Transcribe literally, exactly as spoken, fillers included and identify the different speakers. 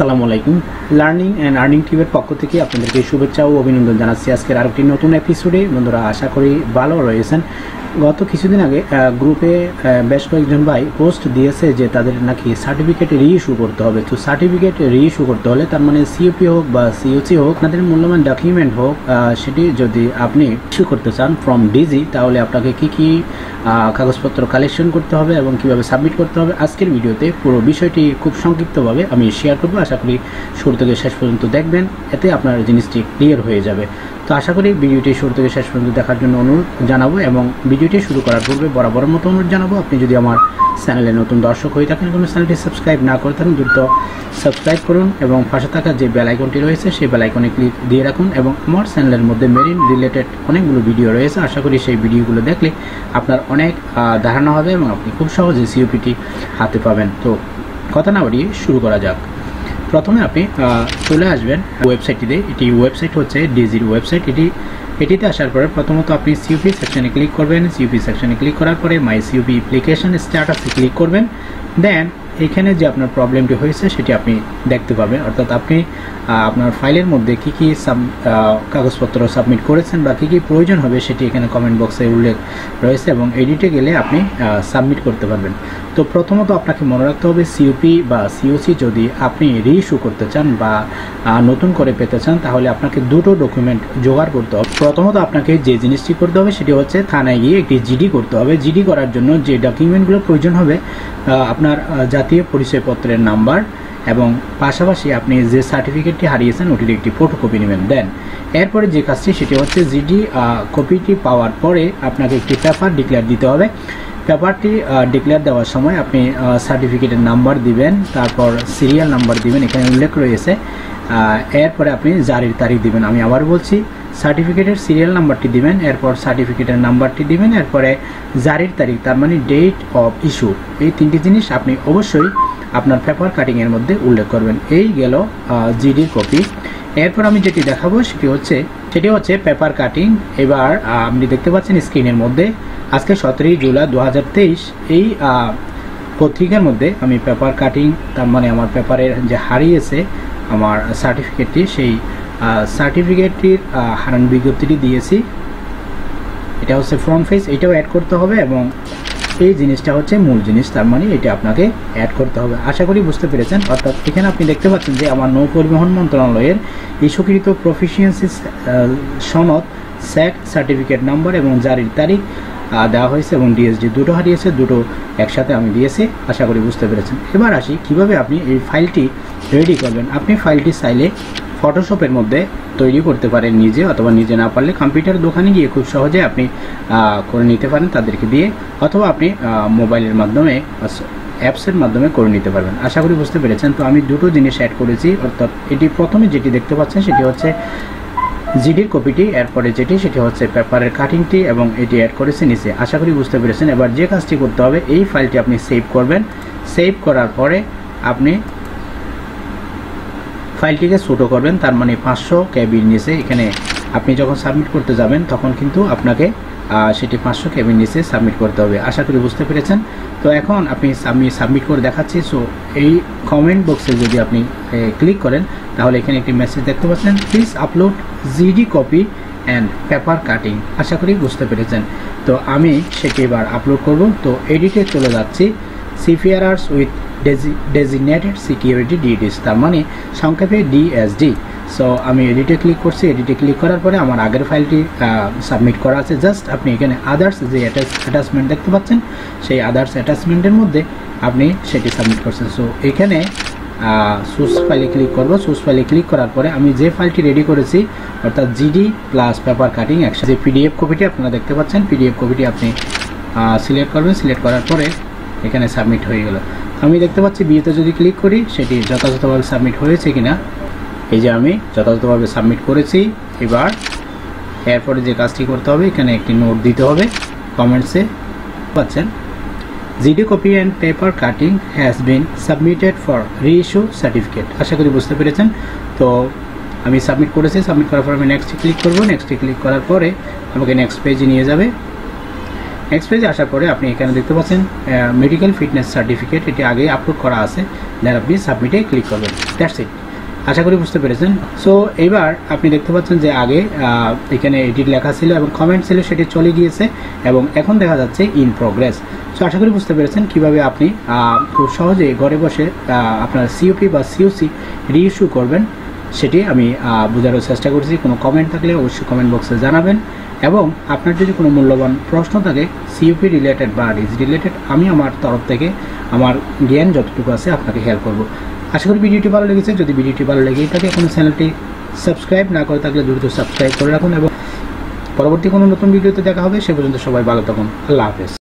Speaker 1: আসসালামু আলাইকুম learning and earning টিমের পক্ষ থেকে আপনাদেরকে শুভেচ্ছা ও অভিনন্দন জানাচ্ছি আজকের আরেকটি নতুন এপিসোডে। বন্ধুরা, আশা করি ভালো রয়েছেন। গত কিছুদিন আগে গ্রুপে বেশ কয়েকজন ভাই পোস্ট দিয়েছে যে তাদের নাকি সার্টিফিকেট রিইস্যু করতে হবে। তো সার্টিফিকেট রিইস্যু করতে হলে তার মানে সিওপি হোক বা সিওসি হোক, আপনাদের মূল্যবান ডকুমেন্ট হোক, সেটি যদি আপনি ইস্যু করতে চান ফ্রম ডিজি, তাহলে আপনাকে কি কি কাগজপত্র কালেকশন করতে হবে এবং কিভাবে সাবমিট করতে হবে আজকের ভিডিওতে পুরো বিষয়টি খুব সংক্ষিপ্তভাবে আমি শেয়ার করব। আশা করি শুরু থেকে শেষ পর্যন্ত দেখবেন, এতে আপনার জিনিসটি ক্লিয়ার হয়ে যাবে। তো আশা করি ভিডিওটি শুরু থেকে শেষ পর্যন্ত দেখার জন্য অনুরোধ জানাবো এবং ভিডিওটি শুরু করার পূর্বে বরাবর মতো অনুরোধ জানাবো, আপনি যদি আমার চ্যানেলে নতুন দর্শক হয়ে থাকেন এবং চ্যানেলটি সাবস্ক্রাইব না করে থাকেন দ্রুত সাবস্ক্রাইব করুন এবং পাশে থাকা যে বেল আইকনটি রয়েছে সেই বেল আইকনে ক্লিক দিয়ে রাখুন। এবং আমার চ্যানেলের মধ্যে মেরিন রিলেটেড অনেকগুলো ভিডিও রয়েছে, আশা করি সেই ভিডিওগুলো দেখলে আপনার অনেক ধারণা হবে এবং আপনি খুব সহজে সিওপিটি হাতে পাবেন। তো কথা না বাড়িয়ে শুরু করা যাক। প্রথমে আপনি চলে আসবেন ওয়েবসাইটটিতে। এটি ওয়েবসাইট হচ্ছে ডিজির ওয়েবসাইট। এটি এটিতে আসার পরে প্রথমত আপনি সিওপি সেকশনে ক্লিক করবেন। সিওপি সেকশনে ক্লিক করার পরে মাই সিওপি অ্যাপ্লিকেশন স্ট্যাটাসে ক্লিক করবেন। দেন এখানে যে আপনার প্রবলেমটি হয়েছে সেটি আপনি দেখতে পাবেন, অর্থাৎ আপনি আপনার ফাইলের মধ্যে কী কী সাব কাগজপত্র সাবমিট করেছেন বা কী কী প্রয়োজন হবে সেটি এখানে কমেন্ট বক্সে উল্লেখ রয়েছে এবং এডিটে গেলে আপনি সাবমিট করতে পারবেন। তো প্রথমত আপনাকে মনে রাখতে হবে সিওপি বা সিওসি যদি আপনি রিইস্যু করতে চান বা নতুন করে পেতে চান, তাহলে আপনাকে দুটো ডকুমেন্ট জোগাড় করতে হবে। প্রথমত আপনাকে যে জিনিসটি করতে হবে সেটি হচ্ছে থানায় গিয়ে একটি জিডি করতে হবে। জিডি করার জন্য যে ডকুমেন্টগুলো প্রয়োজন হবে, আপনার জাতীয় পরিচয়পত্রের নাম্বার এবং পাশাপাশি আপনি যে সার্টিফিকেটটি হারিয়েছেন ওটির একটি ফটোকপি নেবেন। দেন এরপরে যে কাজটি সেটি হচ্ছে জিডি কপিটি পাওয়ার পরে আপনাকে একটি পেপার ডিক্লেয়ার দিতে হবে। পেপারটি ডিক্লেয়ার দেওয়ার সময় আপনি সার্টিফিকেটের নাম্বার দিবেন, তারপর সিরিয়াল নাম্বার দিবেন, এখানে উল্লেখ রয়েছে। এরপরে আপনি জারির তারিখ দিবেন। আমি আবার বলছি, সার্টিফিকেটের সিরিয়াল নাম্বারটি দিবেন, এরপর সার্টিফিকেটের নাম্বারটি দিবেন, এরপরে জারির তারিখ তার মানে ডেট অফ ইস্যু। এই তিনটি জিনিস আপনি অবশ্যই আপনার পেপার কাটিংয়ের মধ্যে উল্লেখ করবেন। এই গেল জিডির কপি। এরপর আমি যেটি দেখাবো সেটি হচ্ছে সেটি হচ্ছে পেপার কাটিং। এবার আপনি দেখতে পাচ্ছেন স্ক্রিনের মধ্যে আজকে সতেরোই জুলাই দু হাজার তেইশ এই পত্রিকার মধ্যে আমি পেপার কাটিং, তার মানে আমার পেপারের যে হারিয়েছে আমার সার্টিফিকেটটি, সেই সার্টিফিকেটটির হারান বিজ্ঞপ্তিটি দিয়েছি। এটা হচ্ছে ফ্রন্ট পেজ, এটাও অ্যাড করতে হবে এবং এই জিনিসটা হচ্ছে মূল জিনিস, তার মানে এটা আপনাকে অ্যাড করতে হবে। আশা করি বুঝতে পেরেছেন। অর্থাৎ এখানে আপনি দেখতে পাচ্ছেন যে আমার নৌ পরিবহন মন্ত্রণালয়ের ইস্যুকৃত প্রফিসিয়েন্সি সনদ, স্যাক সার্টিফিকেট নাম্বার এবং জারির তারিখ দেওয়া হয়েছে এবং ডিএসডি দুটো হারিয়েছে, দুটো একসাথে আমি দিয়েছি। আশা করি বুঝতে পেরেছেন। এবার আসি কিভাবে আপনি এই ফাইলটি রেডি করবেন। আপনি ফাইলটি চাইলে ফটোশপের মধ্যে তৈরি করতে পারেন নিজে, অথবা নিজে না পারলে কম্পিউটার দোকানে গিয়ে খুব সহজে আপনি করে নিতে পারেন তাদেরকে দিয়ে, অথবা আপনি মোবাইলের মাধ্যমে অ্যাপসের মাধ্যমে করে নিতে পারবেন। আশা করি বুঝতে পেরেছেন। তো আমি দুটো জিনিস অ্যাড করেছি, অর্থাৎ এটি প্রথমে যেটি দেখতে পাচ্ছেন সেটি হচ্ছে জিডির কপিটি, এরপরে যেটি সেটি হচ্ছে পেপারের কাটিংটি এবং এটি অ্যাড করেছে নিচে। আশা করি বুঝতে পেরেছেন। এবার যে কাজটি করতে হবে, এই ফাইলটি আপনি সেভ করবেন। সেভ করার পরে আপনি ফাইলটিকে ছোটো করবেন, তার মানে পাঁচশো কেবির নিচে। এখানে আপনি যখন সাবমিট করতে যাবেন তখন কিন্তু আপনাকে সেটি পাঁচশো কেবির নিচে সাবমিট করতে হবে। আশা করি বুঝতে পেরেছেন। তো এখন আপনি আমি সাবমিট করে দেখাচ্ছি। সো এই কমেন্ট বক্সে যদি আপনি ক্লিক করেন তাহলে এখানে একটি মেসেজ দেখতে পাচ্ছেন, please upload GD copy and paper cutting. আশা করি বুঝতে পেরেছেন। তো আমি সেটি এবার আপলোড করব। তো এডিটে চলে যাচ্ছি, সিপিআরআরস উইথ ডেজিগনেটেড সিকিউরিটি ডিটিস, তার মানে সংক্ষেপে ডিএসডি। সো আমি এডিটে ক্লিক করছি। এডিটে ক্লিক করার পরে আমার আগের ফাইলটি সাবমিট করা আছে। জাস্ট আপনি এখানে আদার্স যে অ্যাটাচমেন্ট দেখতে পাচ্ছেন, সেই আদার্স অ্যাটাচমেন্টের মধ্যে আপনি সেটি সাবমিট করছেন। সো এখানে সোর্স ফাইলে ক্লিক করব। সোর্স ফাইলে ক্লিক করার পরে আমি যে ফাইলটি রেডি করেছি, অর্থাৎ জিডি প্লাস পেপার কাটিং একসাথে, যে পিডিএফ কপিটি আপনারা দেখতে পাচ্ছেন, পিডিএফ কপিটি আপনি সিলেক্ট করবেন। সিলেক্ট করার পরে এখানে সাবমিট হয়ে গেল। আমি দেখতে পাচ্ছি বিয়েতে যদি ক্লিক করি সেটি যথাযথভাবে সাবমিট হয়েছে কিনা। এই যে আমি যথাযথভাবে সাবমিট করেছি। এবার এরপরে যে কাজটি করতে হবে, এখানে একটি নোট দিতে হবে কমেন্টসে পাচ্ছেন, GD copy and paper cutting has been submitted for reissue certificate. আশা করি বুঝতে পেরেছেন। তো আমি সাবমিট করেছি। সাবমিট করার পর আমি নেক্সটে ক্লিক করব। নেক্সটে ক্লিক করার পরে আমাকে নেক্সট পেজে নিয়ে যাবে। নেক্সট পেজে আসার পরে আপনি এখানে দেখতে পাচ্ছেন মেডিকেল ফিটনেস সার্টিফিকেট, এটি আগেই আপলোড করা আছে, দেন আপনি সাবমিটে ক্লিক করবেন। That's it. আশা করি বুঝতে পেরেছেন। সো এবার আপনি দেখতে পাচ্ছেন যে আগে এখানে এডিট লেখা ছিল এবং কমেন্ট ছিল, সেটি চলে গিয়েছে এবং এখন দেখা যাচ্ছে ইন প্রোগ্রেস। সো আশা করি বুঝতে পেরেছেন কীভাবে আপনি খুব সহজে ঘরে বসে আপনার সিওপি বা সিওসি রিইস্যু করবেন, সেটি আমি বোঝানোর চেষ্টা করছি। কোনো কমেন্ট থাকলে অবশ্যই কমেন্ট বক্সে জানাবেন এবং আপনার যদি কোনো মূল্যবান প্রশ্ন থাকে সিওপি রিলেটেড বা রিজ রিলেটেড, আমি আমার তরফ থেকে আমার জ্ঞান যতটুকু আছে আপনাকে হেল্প করব। আশা করি ভিডিওটি ভালো লেগেছে। যদি ভিডিওটি ভালো লেগেই থাকে কোনো চ্যানেলটি সাবস্ক্রাইব না করে থাকলে দ্রুত সাবস্ক্রাইব করে রাখুন এবং পরবর্তী কোনো নতুন ভিডিওতে দেখা হবে। সে পর্যন্ত সবাই ভালো থাকুন। আল্লাহ হাফেজ।